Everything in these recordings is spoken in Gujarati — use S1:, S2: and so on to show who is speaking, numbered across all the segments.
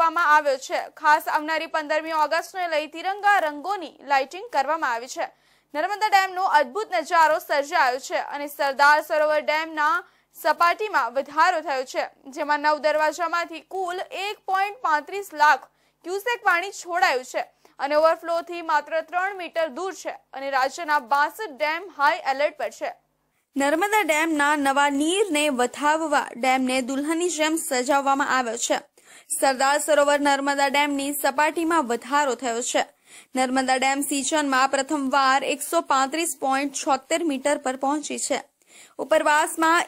S1: કરવામાં આવ્યો છે। ખાસ આવનારી 15મી ઓગસ્ટને લઈ તિરંગા રંગોની લાઇટિંગ કરવામાં આવી છે। નર્મદા ડેમનો અદ્ભુત નજારો સર્જાયો છે અને સરદાર સરોવર ડેમના સપાટીમાં વધારો થયો છે, જેમાં 9 દરવાજામાંથી કુલ 1.35 લાખ ક્યુસેક પાણી છોડાયું છે અને ઓવરફ્લોથી માત્ર 3 મીટર દૂર છે અને રાજ્યના 62 ડેમ હાઈ એલર્ટ પર છે। નર્મદા ડેમના નવા નીરને વધાવવા ડેમને દુલ્હનની જેમ સજાવવામાં આવ્યો છે। સરદાર સરોવર નર્મદા ડેમની સપાટીમાં વધારો થયો છે। નર્મદા ડેમ સિઝનમાં પ્રથમવાર 135.76 મીટર પર પહોંચી છે। ઉપરવાસમાં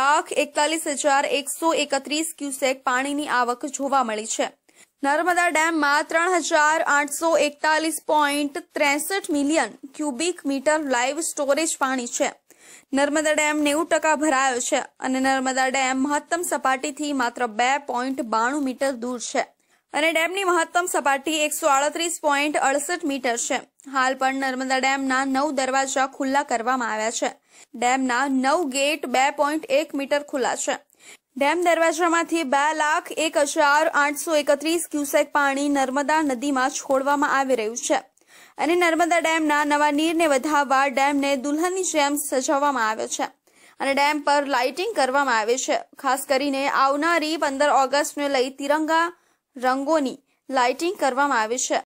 S1: 1,41,131 ક્યુસેક પાણીની આવક જોવા મળી છે। નર્મદા ડેમમાં 3,841.63 million cubic metre live storage પાણી છે। નર્મદા ડેમ 90% ભરાયો છે અને નર્મદા ડેમ મહત્તમ સપાટીથી માત્ર 2.92 મીટર દૂર છે અને ડેમની મહત્તમ સપાટી 138.68 મીટર છે। હાલ પણ નર્મદા ડેમના 9 દરવાજા ખુલ્લા કરવામાં આવ્યા છે। ડેમના 9 ગેટ 2.1 મીટર ખુલ્લા છે। ડેમ દરવાજામાંથી 2,01,831 ક્યુસેક પાણી નર્મદા નદીમાં છોડવામાં આવી રહ્યું છે અને નર્મદા ડેમના નવા નીરને વધાવવા ડેમને દુલ્હનની જેમ સજાવવામાં આવ્યો છે અને ડેમ પર લાઇટિંગ કરવામાં આવે છે। ખાસ કરીને આવનારી 15 ઓગસ્ટને લઈ તિરંગા રંગોની લાઇટિંગ કરવામાં આવી છે।